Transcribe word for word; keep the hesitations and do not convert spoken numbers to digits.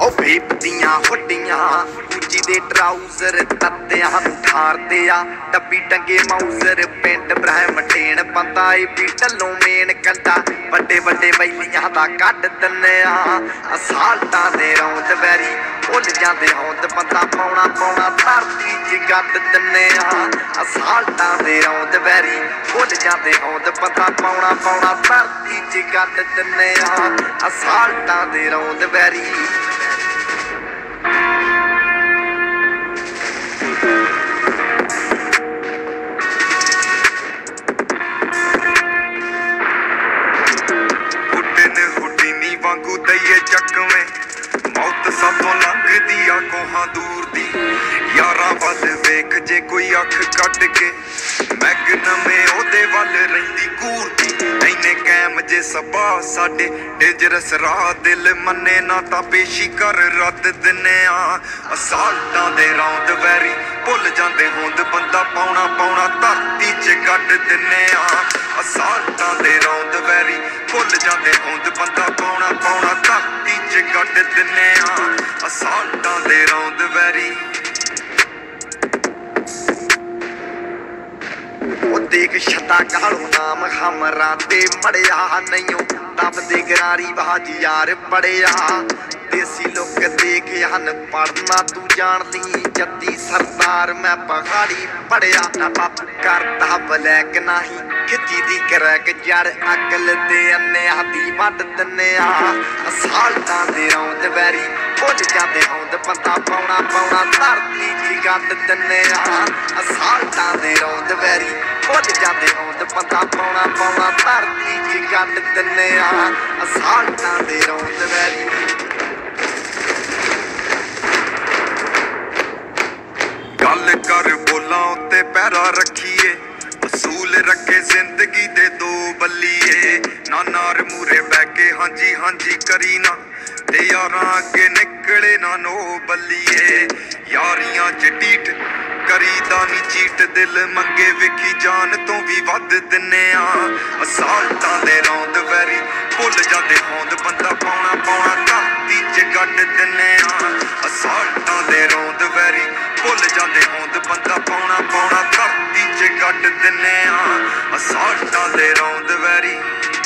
भीप दियां हुड्डियां उची दे ट्राउजर तत्तियां नूं ठारदे आ डब्बी टंगे माउजर पिंड ब्रह्म टेन बंदा ए भी ढल्लों मेन कंडा बड़े बड़े बैलियां दा कड्ड दिन्ने आ असाल्टां दे रौंद वैरी भुल जांदे होंद बंदा पौना पौना धरती च गड्ड दिन्ने आ असाल्टां दे रौंद वैरी भुल जांदे होंद बंदा पौना पौना धरती च गड्ड दिन्ने आ असाल्टां दे रौंद वैरी वांगू दईए चकवे मौत साथों लंघदी आ कोहां दूर दी यारां वल वेख जे कोई अख कट के मैगनमे ओदे वल रहिंदी घूरदी इन्ने कैम जे सबा साडे डेंजरस राह दिल मन्ने ना तां पेशी कर रद्द दिन्ने आ असाल्टां दे रौंद वैरी भुल जांदे होंद बंदा पौना पौना धरती च गड्ड दिन्ने आ असाल्टां दे रौंद वैरी भुल जांदे होंद बंदा पौना पौना धरती च गड्ड दिन्ने आ असाल्टां दे रौंद वैरी देख छता कालू नाम हमरा ते मड़िया नहीं दबदे गरारी बाज यार पड़िया देसी लोग देख हन पढ़ना तू जान ली जद्दी सरदार मैं पहाड़ी पड़िया ना बाप करता ब्लैक नाही खिची दी करैक जड़ अकल दे अन्ने हाथी वट दिन्ने आ असाल्टां दे रौंद वैरी भुल जांदे होंद बंदा पौना पौना धरती च गड्ड दिन्ने आ असाल्टां दे रौंद वैरी भुल जांदे होंद बंदा पौना पौना धरती च गड्ड दिन्ने आ असाल्टां दे रौंद वैरी गल कर बोलां उत्ते पैरा रखिए असूल रखे जिंदगी दे दो बल्लिए ना नार मूरे बैके हांजी हांजी करी ना ते यारां अगे निकले ना नो बल्लिए यारियां च डीठ करीदा नी चीट दिल मंगे विखी जान तो भी वध दिन्ने आ असाल्टां दे रौंद वैरी भुल जांदे होंद बंदा पौना पौना धरती च गड्ड दिन्ने आ असाल्टां दे रौंद वैरी भुल जांदे होंद बंदा पौना पौना धरती च गड्ड दिन्ने आ असाल्टां दे रौंद वैरी